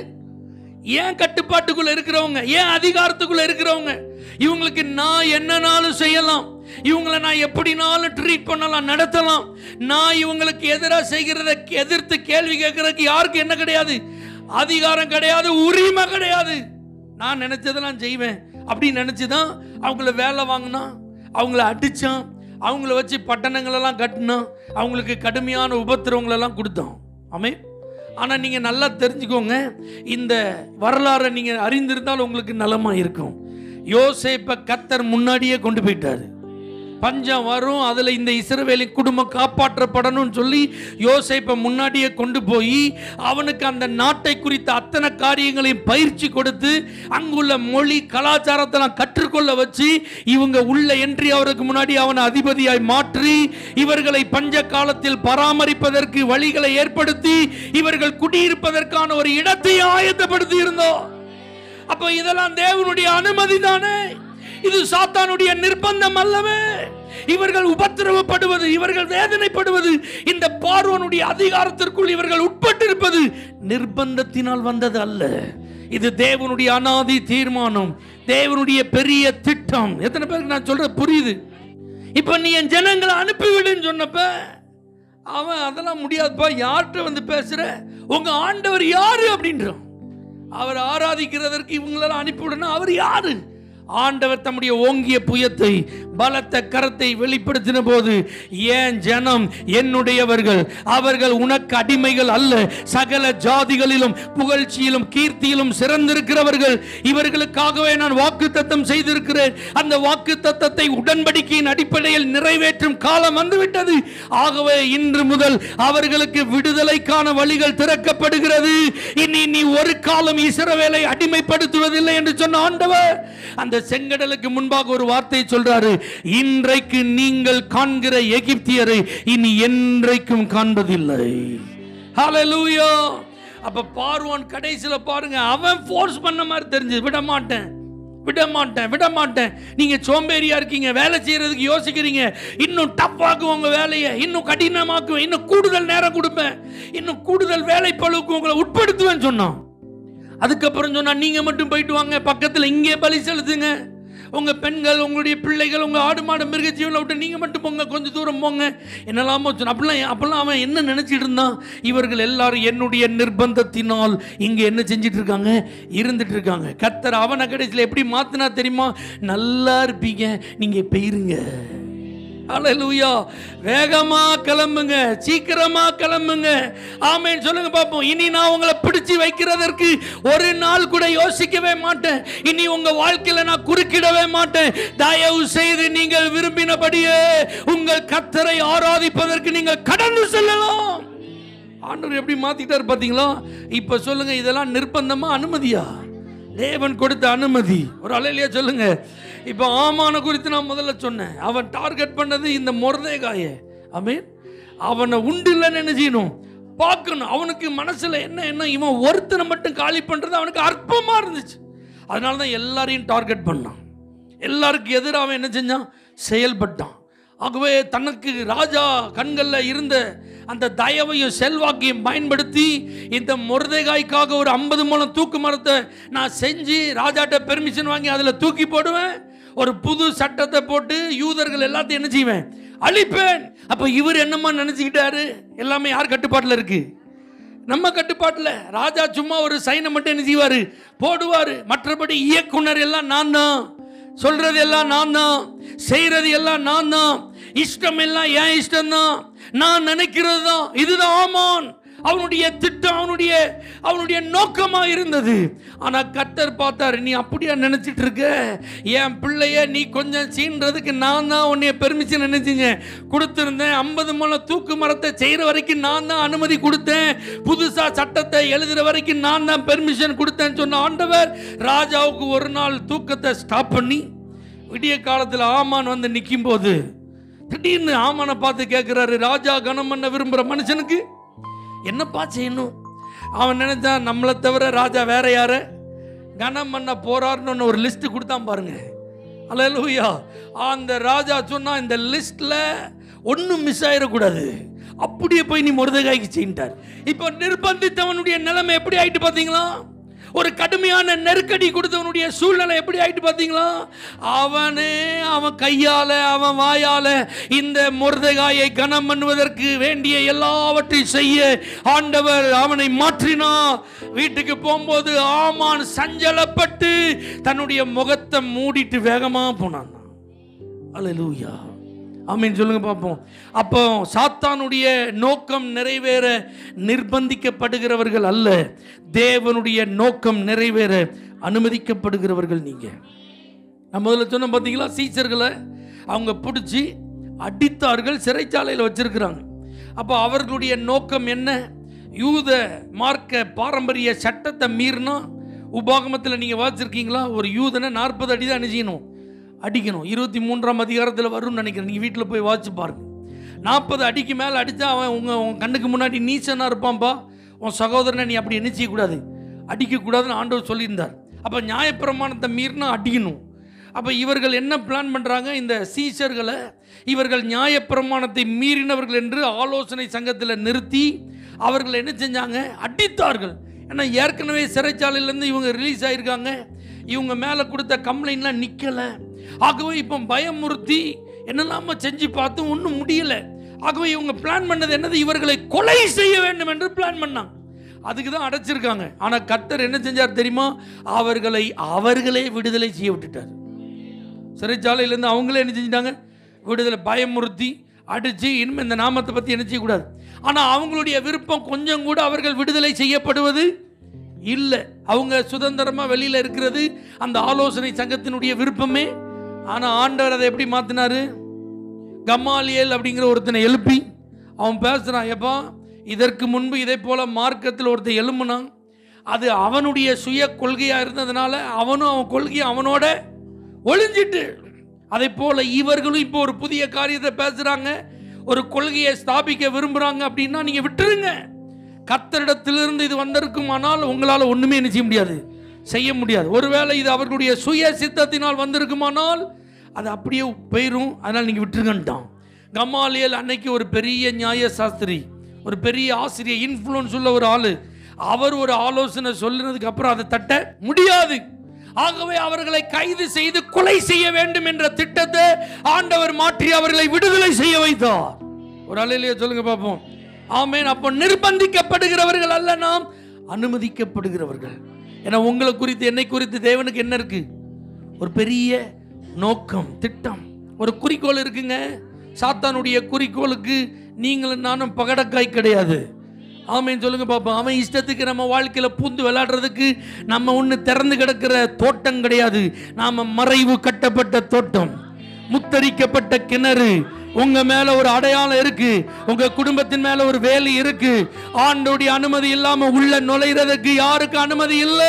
ஏன் கட்டுப்பாட்டுக்குள்ள இருக்கிறவங்க, ஏன் அதிகாரத்துக்குள்ள இருக்கிறவங்க. இவங்களுக்கு நான் என்னனாலும் செய்யலாம், இவங்களை நான் எப்படினாலும் ட்ரீட் பண்ணலாம், நடத்தலாம். நான் இவங்களுக்கு எதிராக செய்கிறத எதிர்த்து கேள்வி கேட்கறதுக்கு யாருக்கு என்ன கிடையாது, அதிகாரம் கிடையாது, உரிமை கிடையாது. நான் நினைச்சதெல்லாம் செய்வேன் அப்படின்னு நினைச்சுதான் அவங்கள வேலை வாங்கினா, அவங்கள அடிச்சான், அவங்கள வச்சு பட்டணங்களெல்லாம் கட்டினான், அவங்களுக்கு கடுமையான உபத்திரவங்களெல்லாம் கொடுத்தான். ஆமே. ஆனால் நீங்கள் நல்லா தெரிஞ்சுக்கோங்க, இந்த வரலாறை நீங்கள் அறிந்திருந்தால் உங்களுக்கு நலமா இருக்கும். யோசேப்பை கர்த்தர் முன்னாடியே கொண்டு போயிட்டாரு. பஞ்சம் வரும், அதில் இந்த இஸ்ரவேலின் குடும்பம் காப்பாற்றப்படணும்னு சொல்லி யோசேப்பை முன்னாடியே கொண்டு போய் அவனுக்கு அந்த நாட்டை குறித்த அத்தனை காரியங்களையும் பயிற்சி கொடுத்து அங்குள்ள மொழி கலாச்சாரத்தை கற்றுக்கொள்ள வச்சு இவங்க உள்ள என்ட்ரி அவருக்கு முன்னாடி அவனை அதிபதியாய் மாற்றி இவர்களை பஞ்ச காலத்தில் பராமரிப்பதற்கு வழிகளை ஏற்படுத்தி இவர்கள் குடியிருப்பதற்கான ஒரு இடத்தை ஆயத்தப்படுத்தி இருந்தோம். அப்ப இதெல்லாம் தேவனுடைய அனுமதி தானே, இது சாத்தானுடைய நிர்பந்தம் அல்லவே. இவர்கள் உபத்திரவப்படுவது, இவர்கள் வேதனைப்படுவது, இந்த பார்வோனுடைய அதிகாரத்திற்குள் இவர்கள் உட்பட்டிருப்பது நிர்பந்தத்தினால் வந்தது அல்ல. இது தேவனுடைய அனாதி தீர்மானம், தேவனுடைய பெரிய திட்டம். எத்தனை பேருக்கு நான் சொல்றது புரியுது? இப்ப நீ என் ஜனங்களை அனுப்பிவிடுன்னு சொன்னப்ப அவன் அதெல்லாம் முடியாதுப்பா, யார்கிட்ட வந்து பேசுற, உங்க ஆண்டவர் யாரு அப்படின்றான். அவர் ஆராதிக்கிறதற்கு இவங்களெல்லாம் அனுப்பிவிடணும். அவர் யாரு? ஆண்டவர் தம்முடைய ஓங்கிய புயத்தை பலத்த கரத்தை வெளிப்படுத்தின போது, ஏன் ஜனம் என்னுடையவர்கள், அவர்கள் உனக்கு அடிமைகள் அல்ல, சகல ஜாதிகளிலும் புகழ்ச்சியிலும் கீர்த்தியிலும் சிறந்திருக்கிறவர்கள், இவர்களுக்காகவே நான் வாக்குத்தத்தம் செய்திருக்கிறேன். அந்த வாக்குத்தத்தத்தை உடன்படிக்கையின் அடிப்படையில் நிறைவேற்றும் காலம் வந்துவிட்டது. ஆகவே இன்று முதல் அவர்களுக்கு விடுதலைக்கான வழிகள் திறக்கப்படுகிறது. இனி நீ ஒரு காலம் இஸ்ரவேலை அடிமைப்படுத்துவதில்லை என்று சொன்ன ஆண்டவர் அந்த செங்கடலுக்கு முன்பாக ஒரு வார்த்தை சொல்றாரு, இன்றைக்கு நீங்கள் காண்கிற எகிப்தியரை இனி என்றைக்கும் காண்பதில்லை. ஹல்லேலூயா. அப்ப பார்வோன் கடைசியில பாருங்க, அவன் ஃபோர்ஸ் பண்ண மாதிரி தெரிஞ்சது, விட மாட்டேன் விட மாட்டேன் விட மாட்டேன். நீங்க சோம்பேறியா இருக்கீங்க, வேலை செய்யறதுக்கு யோசிக்கிறீங்க, இன்னும் டஃப்பாக்குவோம் உங்க வேலையை, இன்னும் கடினமாக்குவேன், இன்னும் கூடுதல் நேரம் கொடுப்பேன், இன்னும் கூடுதல் வேலை பளுவுக்கு உங்களை உட்படுத்துவேன் சொன்னான். அதுக்கப்புறம் சொன்னா, நீங்க மட்டும் போயிட்டு வாங்க, பக்கத்தில் இங்கே பலி செலுத்துங்க, உங்க பெண்கள், உங்களுடைய பிள்ளைகள், உங்க ஆடு மாடு மிருக ஜீவனை விட்டு நீங்க மட்டும் போங்க, கொஞ்சம் தூரம் போங்க, என்னெல்லாமோ சொன்ன. அப்படிலாம் அப்பெல்லாம் அவன் என்ன நினைச்சிட்டு இருந்தான், இவர்கள் எல்லாரும் என்னுடைய நிர்பந்தத்தினால் இங்க என்ன செஞ்சிட்டு இருக்காங்க, இருந்துட்டு இருக்காங்க. கர்த்தர் அவனை கடைசியில் எப்படி மாத்தினா தெரியுமா, நல்லா இருப்பீங்க, நீங்க போயிருங்க. ஹல்லேலூயா. வேகமா கிளம்புங்க, சீக்கிரமா கிளம்புங்க. ஆமென் சொல்லுங்க பாப்போம். இனி நான் உங்களை பிடிச்சி வைக்கிறதற்கு ஒரு நாள் கூட யோசிக்கவே மாட்டேன். இனி உங்க வாழ்க்கையில நான் குறுக்கிடவே மாட்டேன். தயவு செய்து நீங்கள் விரும்பினபடியே உங்கள் கர்த்தரை ஆராதிப்பதற்கு நீங்கள் கடந்து செல்லலாம். ஆண்டவர் எப்படி மாத்திட்டார் பாத்தீங்களா? இப்ப சொல்லுங்க, இதெல்லாம் நிர்பந்தமா அனுமதியா? தேவன் கொடுத்த அனுமதி. ஒரு அலையிலேயே சொல்லுங்க. இப்போ ஆமான குறித்து நான் முதல்ல சொன்னேன், அவன் டார்கெட் பண்ணது இந்த மொர்தேகாயை. ஆமென். அவனை உண்டு இல்லைன்னு என்ன செய்யணும், பார்க்கணும். அவனுக்கு மனசுல என்ன என்ன இவன் ஒருத்தனை மட்டும் காலி பண்றது அவனுக்கு அற்பமா இருந்துச்சு. அதனால தான் எல்லாரையும் டார்கெட் பண்ணான், எல்லாருக்கும் எதிராக அவன் என்ன செஞ்சான், செயல்பட்டான். ஆகவே தனக்கு ராஜா கண்களில் இருந்த அந்த தயவையும் செல்வாக்கையும் பயன்படுத்தி இந்த மொர்தேகாய்க்காக ஒரு ஐம்பது மூலம் தூக்கு மரத்தை நான் செஞ்சு ராஜாட்ட பெர்மிஷன் வாங்கி அதில் தூக்கி போடுவேன். ஒரு புது சட்டத்தை போட்டு யூதர்கள் எல்லாத்தையும் என்ன செய்வேன், அழிப்பேன். அப்ப இவர் என்னமா நினைச்சுக்கிட்டாரு, எல்லாமே யார் கட்டுப்பாட்டில் இருக்கு, நம்ம கட்டுப்பாட்டில். ராஜா சும்மா ஒரு சைனை மட்டும் என்ன செய்வாரு, போடுவாரு. மற்றபடி இயக்குனர் எல்லாம் நான் தான், சொல்றது எல்லாம் நான் தான், செய்யறது எல்லாம் நான் தான், இஷ்டம் எல்லாம் என் இஷ்டம் தான், நான் நினைக்கிறது தான். இதுதான் ஆமான் அவனுடைய திட்டம், அவனுடைய அவனுடைய நோக்கமா இருந்தது. ஆனா கர்த்தர் பார்த்தாரு, நீ அப்படியா நினைச்சிட்டு இருக்க, என் பிள்ளைய நீ கொஞ்சம் சீன்றதுக்கு நான் தான் உன்னைய பெர்மிஷன் நினைச்சீங்க கொடுத்திருந்தேன். ஐம்பது முழம் தூக்கு மரத்தை செய்யற வரைக்கும் நான் தான் அனுமதி கொடுத்தேன், புதுசா சட்டத்தை எழுதுற வரைக்கும் நான் தான் பெர்மிஷன் கொடுத்தேன்னு சொன்ன ஆண்டவர் ராஜாவுக்கு ஒரு நாள் தூக்கத்தை ஸ்டாப் பண்ணி விடிய காலத்தில் ஆமான் வந்து நிற்கும் போது திடீர்னு ஆமானை பார்த்து கேட்கிறாரு, ராஜா கனம் பண்ண விரும்புற மனுஷனுக்கு என்னப்பா செய்யணும்? அவன் நினைச்சான், நம்மளை தவிர ராஜா வேற யார கனம் பண்ண போறாருன்னு ஒரு லிஸ்ட் கொடுத்தான் பாருங்க. அல்லேலூயா. அந்த ராஜா சொன்னா, இந்த லிஸ்ட்ல ஒன்னும் மிஸ் ஆயிடக்கூடாது, அப்படியே போய் நீ மொர்தெகாய்க்கு செய்யிட்டார். இப்போ நிர்பந்தித்தவனுடைய நிலைமை எப்படி ஆயிட்டு பாத்தீங்களா? ஒரு கடுமையான நெருக்கடி கொடுத்தவனுடைய சூழ்நிலை எப்படி ஆயிட்டு பாத்தீங்களா? அவனே அவன் கையால அவன் வாயால இந்த மொர்தெகாயை கனம் பண்ணுவதற்கு வேண்டிய எல்லாவற்றையும் செய்ய ஆண்டவர் அவனை மாற்றினா. வீட்டுக்கு போகும்போது ஆமான் சஞ்சலப்பட்டு தன்னுடைய முகத்தை மூடிட்டு வேகமா போனான். அல்லேலூயா, ஆமென் சொல்லுங்க பார்ப்போம். அப்போ சாத்தானுடைய நோக்கம் நிறைவேற நிர்பந்திக்கப்படுகிறவர்கள் அல்ல, தேவனுடைய நோக்கம் நிறைவேற அனுமதிக்கப்படுகிறவர்கள் நீங்க. நான் முதல்ல சொன்ன பார்த்தீங்களா, சீசர்களை அவங்க பிடிச்சி அடித்தார்கள், சிறைச்சாலையில் வச்சிருக்கிறாங்க. அப்போ அவர்களுடைய நோக்கம் என்ன? யூத மார்க்க பாரம்பரிய சட்டத்தை மீறினா, உபாகமத்தில் நீங்கள் வாசிச்சிருக்கீங்களா, ஒரு யூதனை நாற்பது அடி தான் அணிஞ்சிக்கணும், அடிக்கணும். இருபத்தி மூன்றாம் அதிகாரத்தில் வரும்னு நினைக்கிறேன், நீங்கள் வீட்டில் போய் வாட்சி பாருங்க. நாற்பது அடிக்கு மேலே அடித்தா அவன் உங்கள் உங்கள் கண்ணுக்கு முன்னாடி நீச்சனாக இருப்பான்பா, உன் சகோதரனை நீ அப்படி என்ன செய்யக்கூடாது, அடிக்கக்கூடாதுன்னு ஆண்டவர் சொல்லியிருந்தார். அப்போ நியாயப்பிரமாணத்தை மீறினா அடிக்கணும். அப்போ இவர்கள் என்ன பிளான் பண்ணுறாங்க, இந்த சீசர்களை இவர்கள் நியாயப்பிரமாணத்தை மீறினவர்கள் என்று ஆலோசனை சங்கத்தில் நிறுத்தி அவர்கள் என்ன செஞ்சாங்க, அடித்தார்கள். ஏன்னா ஏற்கனவே சிறைச்சாலையிலேருந்து இவங்க ரிலீஸ் ஆகியிருக்காங்க, இவங்க மேலே கொடுத்த கம்ப்ளைண்ட்லாம் நிற்கலை. ஆகவே இப்போ பயமுறுத்தி என்னெல்லாம செஞ்சு பார்த்தும் ஒன்றும் முடியல. ஆகவே இவங்க பிளான் பண்ணது என்னது, இவர்களை கொலை செய்ய வேண்டும் என்று பிளான் பண்ணாங்க. அதுக்கு தான் அடைச்சிருக்காங்க. ஆனால் கர்த்தர் என்ன செஞ்சார் தெரியுமா, அவர்களை அவர்களே விடுதலை செய்ய விட்டுட்டார். சிறைச்சாலையிலேருந்து அவங்களே என்ன செஞ்சிட்டாங்க, விடுதலை. பயமுறுத்தி அடித்து இனிமேல் இந்த நாமத்தை பற்றி என்ன செய்யக்கூடாது. ஆனால் அவங்களுடைய விருப்பம் கொஞ்சம் கூட அவர்கள் விடுதலை செய்யப்படுவது இல்லை. அவங்க சுதந்திரமாக வெளியில் இருக்கிறது அந்த ஆலோசனை சங்கத்தினுடைய விருப்பமே. ஆனால் ஆண்டவர் அதை எப்படி மாற்றினாரு, கமாலியேல் அப்படிங்கிற ஒருத்தனை எழுப்பி அவன் பேசுகிறான், எப்பா இதற்கு முன்பு இதே போல் மார்க்கத்தில் ஒருத்தன் எழும்புனான், அது அவனுடைய சுய கொள்கையாக இருந்ததுனால அவனும் அவன் கொள்கையை அவனோட ஒளிஞ்சிட்டு, அதே போல் இவர்களும் இப்போ ஒரு புதிய காரியத்தை பேசுகிறாங்க, ஒரு கொள்கையை ஸ்தாபிக்க விரும்புகிறாங்க. அப்படின்னா நீங்கள் விட்டுருங்க. கர்த்தரிடத்திலிருந்து இது வந்திருக்குமானால் உங்களால் ஒன்றுமே என்ன செய்ய முடியாது, செய்ய முடியாது. ஒருவேளை இது அவர்களுடைய சுய சித்தத்தினால் வந்திருக்குமானால் அது அப்படியே போயிடும். அதனால் நீங்கள் விட்டுருங்கன்ட்டான். கமாலியேல் அன்னைக்கு ஒரு பெரிய நியாய சாஸ்திரி, ஒரு பெரிய ஆசிரியர், இன்ஃப்ளூயன்ஸ் உள்ள ஒரு ஆளு. அவர் ஒரு ஆலோசனை சொல்லினதுக்கு அப்புறம் அதை தட்ட முடியாது. ஆகவே அவர்களை கைது செய்து கொலை செய்ய வேண்டும் என்ற திட்டத்தை ஆண்டவர் மாற்றி அவர்களை விடுதலை செய்ய வைத்தார். ஒரு அல்லேலூயா சொல்லுங்க பார்ப்போம். ஆமென். அப்போ நிர்பந்திக்கப்படுகிறவர்கள் அல்ல, நாம் அனுமதிக்கப்படுகிறவர்கள். ஏன்னா உங்களை குறித்து என்னை குறித்து தேவனுக்கு என்ன இருக்கு, ஒரு பெரிய நோக்கம், திட்டம், ஒரு குறிக்கோள் இருக்குங்க. சாத்தானுடைய குறிக்கோளுக்கு நீங்களும் நானும் பகடக்காய் கிடையாது. ஆமென் சொல்லுங்க பாப்போம். அவன் இஷ்டத்துக்கு நம்ம வாழ்க்கையில் பூந்து விளையாடுறதுக்கு நம்ம ஒன்று திறந்து கிடக்கிற தோட்டம் கிடையாது. நாம மறைவு கட்டப்பட்ட தோட்டம், முத்தரிக்கப்பட்ட கிணறு. உங்க மேல ஒரு அடையாளம் இருக்கு, உங்க குடும்பத்தின் மேல ஒரு வேலை இருக்கு. ஆண்டோடைய அனுமதி இல்லாம உள்ள நுழைறதுக்கு யாருக்கு அனுமதி இல்ல.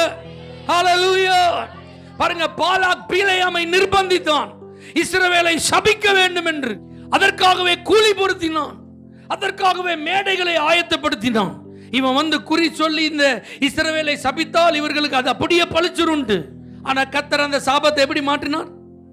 ஹல்லேலூயா. பாருங்க, பாலாக் பீலேயாமை நிர்பந்தித்தான், இஸ்ரவேலை சபிக்க வேண்டும் என்று. அதற்காகவே கூலி பொருத்தினான், அதற்காகவே மேடைகளை ஆயத்தப்படுத்தினான். இவன் வந்து குறி சொல்லி இந்த இஸ்ரவேலை சபித்தால் இவர்களுக்கு அது அப்படியே பழிச்சுருண்டு. ஆனா கர்த்தர் அந்த சாபத்தை எப்படி மாற்றினார்,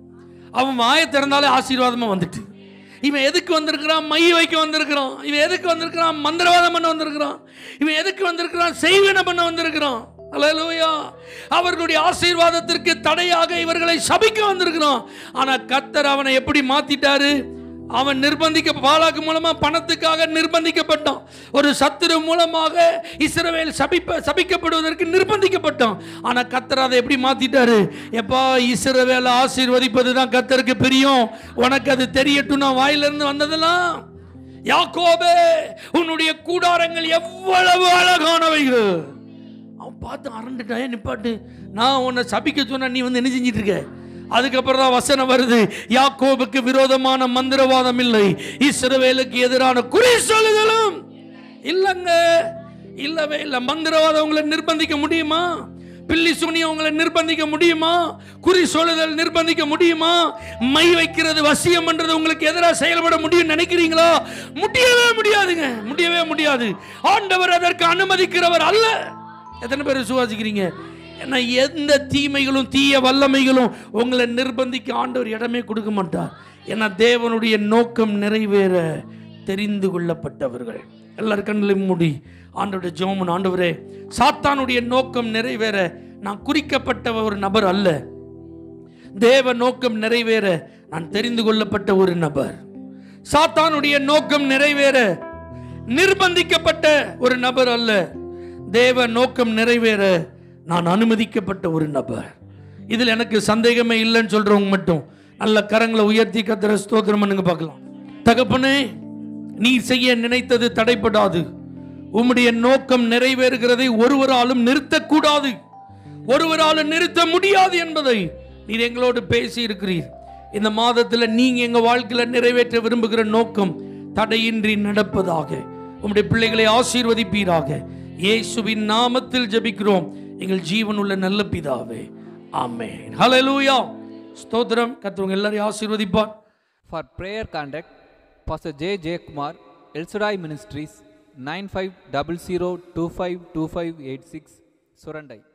அவன் வாயை திறந்தாலே ஆசீர்வாதமா வந்துட்டு. இவன் எதுக்கு வந்திருக்கிறான், மை வைக்க வந்திருக்கிறான். இவன் எதுக்கு வந்திருக்கிறான், மந்திரவாதம் பண்ண வந்திருக்கிறான். இவன் எதுக்கு வந்திருக்கிறான், செய்வன பண்ண வந்திருக்கிறான். அல்லேலூயா. அவர்களுடைய ஆசீர்வாதத்திற்கு தடையாக இவர்களை சபிக்க வந்திருக்கிறான். ஆனா கர்த்தர் அவனை எப்படி மாத்திட்டாரு? அவன் நிர்பந்திக்க பாலாக்கு மூலமா பணத்துக்காக நிர்பந்திக்கப்பட்டான். ஒரு சத்துரு மூலமாக இஸ்ரவேல் சபிப்ப சபிக்கப்படுவதற்கு நிர்பந்திக்கப்பட்டான். ஆனா கர்த்தர் அதை எப்படி மாத்திட்டாரு? எப்பா, இஸ்ரவேலை ஆசீர்வதிப்பதுதான் கர்த்தருக்கு பிரியம், உனக்கு அது தெரியட்டும். நான் வாயிலிருந்து வந்ததெல்லாம், யாக்கோபே உன்னுடைய கூடாரங்கள் எவ்வளவு அழகானவைகள். அவன் பார்த்து அரண்டுட்டாயே, நிப்பாட்டு, நான் உன்னை சபிக்க சொன்ன, நீ வந்து என்ன செஞ்சிட்டு இருக்க? அதுக்கப்புறம் தான் வசனம் வருது, யாக்கோபுக்கு விரோதமான மந்திரவாதம் இல்லை, இஸ்ரவேலுக்கு எதிரான குறி சொல்லுதலும் இல்லங்க. இல்லவே இல்லை. மந்திரவாதம் உங்களை நிர்பந்திக்க முடியுமா? பில்லி சூனியம் உங்களை நிர்பந்திக்க முடியுமா? குறி சொல்லுதல் நிர்பந்திக்க முடியுமா? மை வைக்கிறது, வசியம் பண்றது உங்களுக்கு எதிராக செயல்பட முடியும் நினைக்கிறீங்களா? முடியவே முடியாதுங்க, முடியவே முடியாது. ஆண்டவர் அதற்கு அனுமதிக்கிறவர் அல்ல. எத்தனை பேர் விசுவாசிக்கிறீங்க? ஏன்னா எந்த தீமைகளும் தீய வல்லமைகளும் உங்களை நிர்பந்திக்க ஆண்டவர் இடமே கொடுக்க மாட்டார். ஏன்னா தேவனுடைய நோக்கம் நிறைவேற தெரிந்து கொள்ளப்பட்டவர்கள். எல்லாரும் கண்களையும் மூடி ஆண்டவருடைய ஜெபம். ஆண்டவரே, சாத்தானுடைய நோக்கம் நிறைவேற நான் குறிக்கப்பட்ட ஒரு நபர் அல்ல, தேவ நோக்கம் நிறைவேற நான் தெரிந்து கொள்ளப்பட்ட ஒரு நபர். சாத்தானுடைய நோக்கம் நிறைவேற நிர்பந்திக்கப்பட்ட ஒரு நபர் அல்ல, தேவ நோக்கம் நிறைவேற நான் அனுமதிக்கப்பட்ட ஒரு நபர். இதில் எனக்கு சந்தேகமே இல்லைன்னு சொல்றவங்க மட்டும் நல்ல கரங்களை உயர்த்தி கர்த்தரை ஸ்தோத்திரம் பண்ணுங்க பார்க்கலாம். தகப்பனே, நீ செய்ய நினைத்தது தடைப்படாது. உம்முடைய நோக்கம் நிறைவேறுகிறதை ஒருவராலும் நிறுத்தக்கூடாது, ஒருவராலும் நிறுத்த முடியாது என்பதை நீர் எங்களோடு பேசி இருக்கிறீர். இந்த மாதத்தில் நீங்க எங்க வாழ்க்கையில் நிறைவேற்ற விரும்புகிற நோக்கம் தடையின்றி நடப்பதாக. உம்முடைய பிள்ளைகளை ஆசீர்வதிப்பீராக. இயேசுவின் நாமத்தில் ஜெபிக்கிறோம் எங்கள் ஜீவனுள்ள நல்ல பிதாவே, ஆமென். ஹல்லேலூயா. ஸ்தோத்திரம். கர்த்தர் எல்லாரையும் ஆசீர்வதிப்பார். For prayer contact, Pastor J Jeyakumar, El-Shaddai Ministries, nine five zero zero two five two five eight six, Surandai.